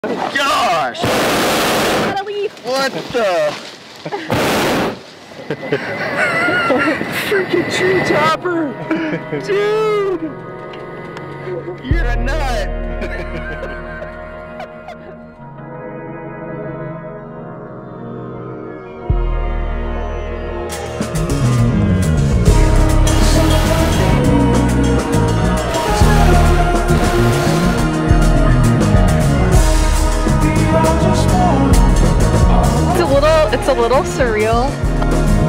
Gosh! Gotta leave. What the? Freaking tree topper! Dude! You're a nut! It's a little surreal.